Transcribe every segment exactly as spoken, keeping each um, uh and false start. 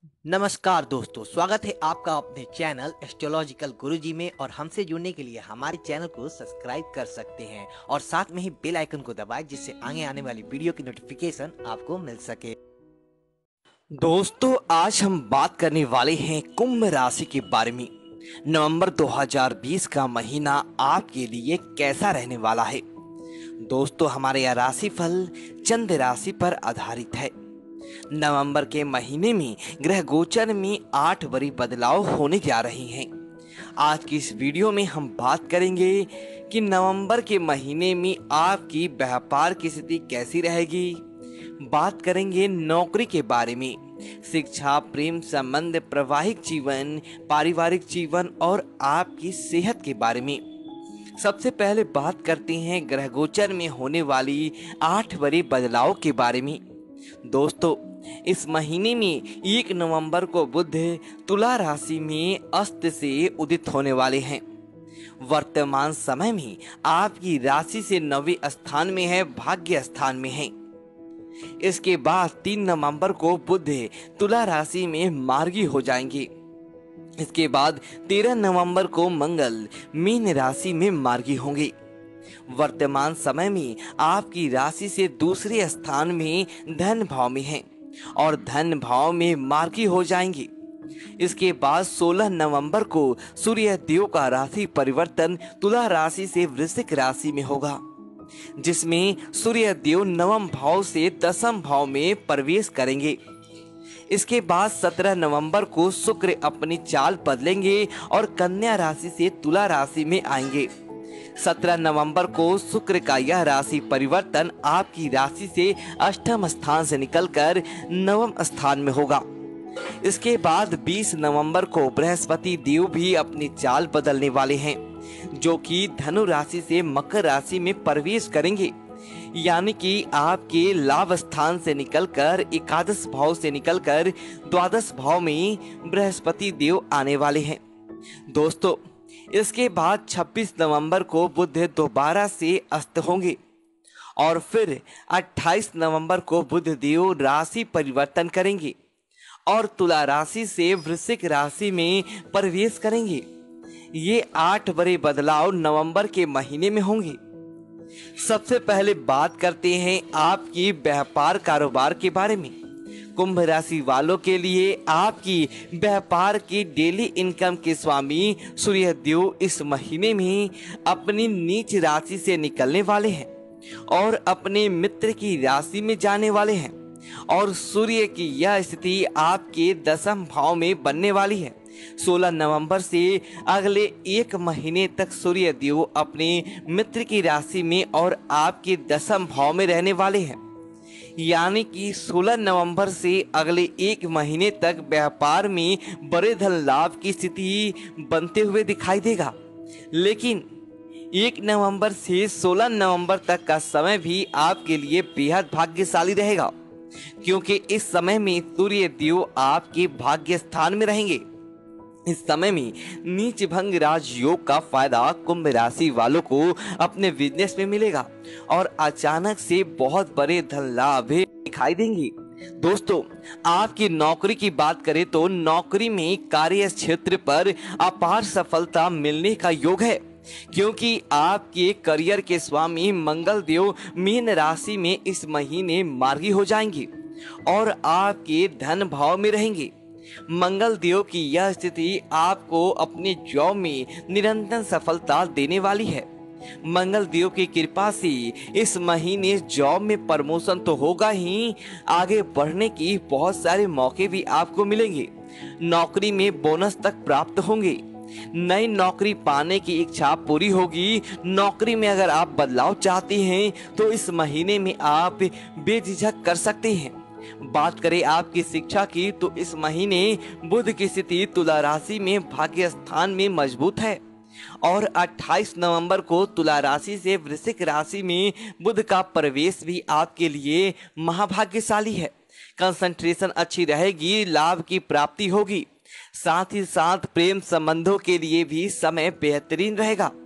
नमस्कार दोस्तों, स्वागत है आपका अपने चैनल एस्ट्रोलॉजिकल गुरुजी में। और हमसे जुड़ने के लिए हमारे चैनल को सब्सक्राइब कर सकते हैं और साथ में ही बेल आइकन को दबाएं, जिससे आगे आने वाली वीडियो की नोटिफिकेशन आपको मिल सके। दोस्तों, आज हम बात करने वाले हैं कुंभ राशि के बारे में। नवंबर दो हज़ार बीस का महीना आपके लिए कैसा रहने वाला है। दोस्तों, हमारे यह राशिफल चंद्र राशि पर आधारित है। नवंबर के महीने में ग्रह गोचर में आठ बड़ी बदलाव होने जा रहे हैं। आज की इस वीडियो में हम बात करेंगे कि नवंबर के महीने में आपकी व्यापार की स्थिति कैसी रहेगी। बात करेंगे नौकरी के बारे में, शिक्षा, प्रेम संबंध, वैवाहिक जीवन, पारिवारिक जीवन और आपकी सेहत के बारे में। सबसे पहले बात करते हैं ग्रह गोचर में होने वाली आठ बड़े बदलाव के बारे में। दोस्तों, इस महीने में एक नवंबर को बुध तुला राशि में अस्त से उदित होने वाले हैं। वर्तमान समय में आपकी राशि से नवे स्थान में है, भाग्य स्थान में है। इसके बाद तीन नवंबर को बुध तुला राशि में मार्गी हो जाएंगे। इसके बाद तेरह नवंबर को मंगल मीन राशि में मार्गी होंगे। वर्तमान समय में आपकी राशि से दूसरे स्थान में धन भाव में है और धन भाव में मार्गी हो जाएंगे। इसके बाद सोलह नवंबर को सूर्य देव का राशि परिवर्तन तुला राशि से वृश्चिक राशि में होगा, जिसमें सूर्य देव नवम भाव से दसम भाव में प्रवेश करेंगे। इसके बाद सत्रह नवंबर को शुक्र अपनी चाल बदलेंगे और कन्या राशि से तुला राशि में आएंगे। सत्रह नवंबर को शुक्र का यह राशि परिवर्तन आपकी राशि से अष्टम स्थान से निकलकर नवम स्थान में होगा। इसके बाद बीस नवंबर को बृहस्पति देव भी अपनी चाल बदलने वाले हैं, जो कि धनु राशि से मकर राशि में प्रवेश करेंगे। यानी कि आपके लाभ स्थान से निकलकर एकादश भाव से निकलकर द्वादश भाव में बृहस्पति देव आने वाले हैं। दोस्तों, इसके बाद छब्बीस नवंबर को बुध दोबारा से अस्त होंगे और फिर अट्ठाईस नवंबर को बुध देव राशि परिवर्तन करेंगे और तुला राशि से वृश्चिक राशि में प्रवेश करेंगे। ये आठ बड़े बदलाव नवंबर के महीने में होंगे। सबसे पहले बात करते हैं आपकी व्यापार कारोबार के बारे में। कुंभ राशि वालों के लिए आपकी व्यापार की डेली इनकम के स्वामी सूर्य देव इस महीने में अपनी नीच राशि से निकलने वाले हैं और अपने मित्र की राशि में जाने वाले हैं और सूर्य की यह स्थिति आपके दसम भाव में बनने वाली है। सोलह नवंबर से अगले एक महीने तक सूर्य देव अपने मित्र की राशि में और आपके दसम भाव में रहने वाले हैं। यानी कि सोलह नवंबर से अगले एक महीने तक व्यापार में बड़े धन लाभ की स्थिति बनते हुए दिखाई देगा। लेकिन एक नवंबर से सोलह नवंबर तक का समय भी आपके लिए बेहद भाग्यशाली रहेगा, क्योंकि इस समय में सूर्य देव आपके भाग्य स्थान में रहेंगे। इस समय में नीच भंग राजयोग का फायदा कुंभ राशि वालों को अपने बिजनेस में मिलेगा और अचानक से बहुत बड़े धन लाभ दिखाई देंगे। दोस्तों, आपकी नौकरी की बात करें तो नौकरी में कार्य क्षेत्र पर अपार सफलता मिलने का योग है, क्योंकि आपके करियर के स्वामी मंगल देव मीन राशि में इस महीने मार्गी हो जाएंगे और आपके धन भाव में रहेंगे। मंगल देव की यह स्थिति आपको अपने जॉब में निरंतर सफलता देने वाली है। मंगल देव की कृपा से इस महीने जॉब में प्रमोशन तो होगा ही, आगे बढ़ने की बहुत सारे मौके भी आपको मिलेंगे। नौकरी में बोनस तक प्राप्त होंगे। नई नौकरी पाने की इच्छा पूरी होगी। नौकरी में अगर आप बदलाव चाहते हैं तो इस महीने में आप बेझिझक कर सकते हैं। बात करें आपकी शिक्षा की तो इस महीने बुध की स्थिति तुला राशि में भाग्य स्थान में मजबूत है और अट्ठाईस नवंबर को तुला राशि से वृश्चिक राशि में बुध का प्रवेश भी आपके लिए महाभाग्यशाली है। कंसंट्रेशन अच्छी रहेगी, लाभ की प्राप्ति होगी। साथ ही साथ प्रेम संबंधों के लिए भी समय बेहतरीन रहेगा।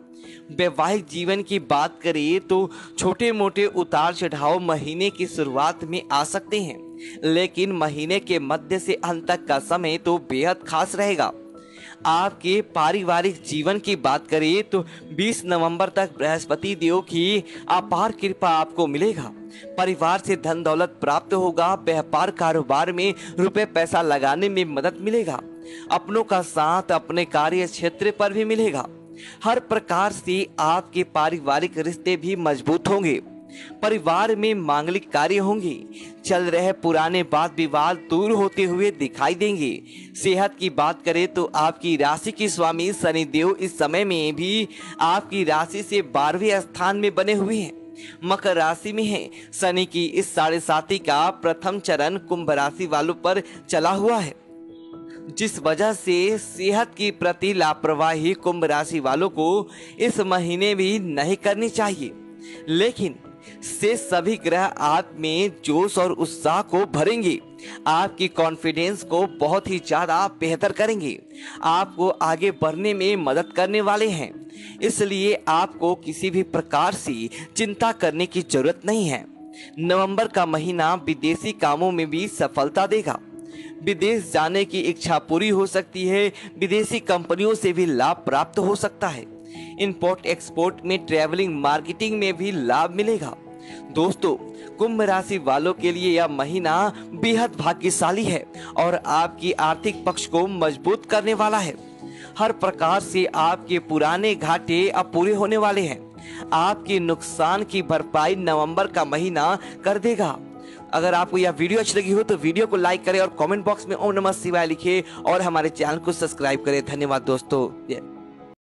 वैवाहिक जीवन की बात करें तो छोटे मोटे उतार चढ़ाव महीने की शुरुआत में आ सकते हैं, लेकिन महीने के मध्य से अंत तक का समय तो बेहद खास रहेगा। आपके पारिवारिक जीवन की बात करें तो बीस नवंबर तक बृहस्पति देव की अपार कृपा आपको मिलेगा। परिवार से धन दौलत प्राप्त होगा। व्यापार कारोबार में रुपए पैसा लगाने में मदद मिलेगा। अपनों का साथ अपने कार्य क्षेत्र पर भी मिलेगा। हर प्रकार से आपके पारिवारिक रिश्ते भी मजबूत होंगे। परिवार में मांगलिक कार्य होंगे। चल रहे पुराने वाद विवाद दूर होते हुए दिखाई देंगे। सेहत की बात करें तो आपकी राशि के स्वामी शनिदेव इस समय में भी आपकी राशि से बारहवें स्थान में बने हुए हैं। मकर राशि में है। शनि की इस साढ़े साथी का प्रथम चरण कुंभ राशि वालों पर चला हुआ है, जिस वजह से सेहत की प्रति लापरवाही कुंभ राशि वालों को इस महीने भी नहीं करनी चाहिए। लेकिन से सभी ग्रह आप में जोश और उत्साह को भरेंगे। आपकी कॉन्फिडेंस को बहुत ही ज्यादा बेहतर करेंगे। आपको आगे बढ़ने में मदद करने वाले हैं, इसलिए आपको किसी भी प्रकार से चिंता करने की जरूरत नहीं है। नवंबर का महीना विदेशी कामों में भी सफलता देगा। विदेश जाने की इच्छा पूरी हो सकती है। विदेशी कंपनियों से भी लाभ प्राप्त हो सकता है। इंपोर्ट एक्सपोर्ट में, ट्रैवलिंग, मार्केटिंग में भी लाभ मिलेगा। दोस्तों, कुंभ राशि वालों के लिए यह महीना बेहद भाग्यशाली है और आपकी आर्थिक पक्ष को मजबूत करने वाला है। हर प्रकार से आपके पुराने घाटे अब पूरे होने वाले हैं। आपके नुकसान की भरपाई नवंबर का महीना कर देगा। अगर आपको यह वीडियो अच्छी लगी हो तो वीडियो को लाइक करें और कमेंट बॉक्स में ओम नमः शिवाय लिखें और हमारे चैनल को सब्सक्राइब करें। धन्यवाद दोस्तों।